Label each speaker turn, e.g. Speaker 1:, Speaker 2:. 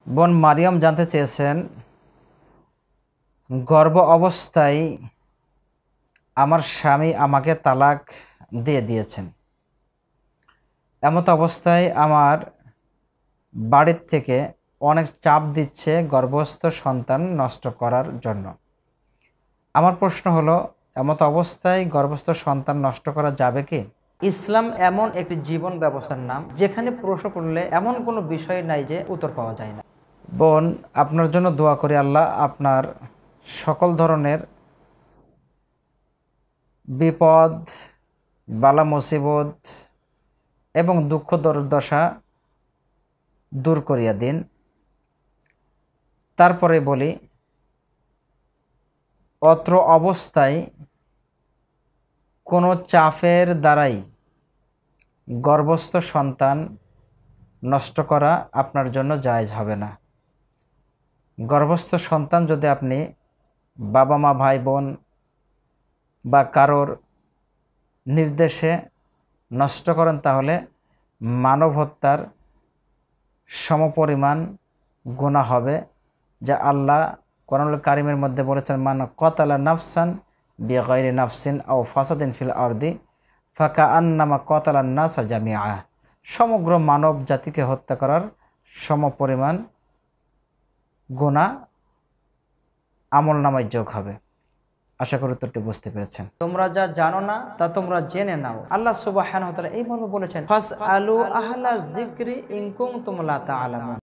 Speaker 1: বোন মারিয়াম জানতে চেয়েছেন, গর্ভ অবস্থায় আমার স্বামী আমাকে তালাক দিয়ে দিয়েছেন। এমত অবস্থায় আমার বাড়ির থেকে অনেক চাপ দিচ্ছে গর্ভস্থ সন্তান নষ্ট করার জন্য। আমার প্রশ্ন হলো, এমত অবস্থায় গর্ভস্থ সন্তান নষ্ট করা যাবে কি? ইসলাম এমন একটি জীবন ব্যবস্থার নাম যেখানে প্রশ্ন করলে এমন কোনো বিষয় নাই যে উত্তর পাওয়া যায় না। বোন, আপনার জন্য দোয়া করি আল্লাহ আপনার সকল ধরনের বিপদ, বালা মুসিবত এবং দুঃখ দুর্দশা দূর করিয়া দিন। তারপরে বলি, অত্র অবস্থায় কোনো চাপের দ্বারাই গর্ভস্থ সন্তান নষ্ট করা আপনার জন্য জায়েজ হবে না। গর্ভস্থ সন্তান যদি আপনি বাবা মা ভাই বোন বা কারোর নির্দেশে নষ্ট করেন, তাহলে মানব হত্যার সমপরিমাণ গুনাহ হবে, যা আল্লাহ কোরআনুল কারীমের মধ্যে বলেছেন, মান কতালা নাফসান বিগাইরি নাফসিন আও ফাসাদিন ফিল আরদি ফাকাআন্নামা কতালান নাসা জামিআ। সমগ্র মানব জাতিকে হত্যা করার সমপরিমাণ গুনাহ আমলনামায় যোগ হবে। আশা করি উত্তরটি বুঝতে পেরেছেন। তোমরা যা জানো না তা তোমরা জেনে নাও। আল্লাহ সুবহানাহু ওয়া তাআলা এইভাবে বলেছেন, ফাসআলু আহলা যিকরি ইন কুনতুম লা তা'লামুন।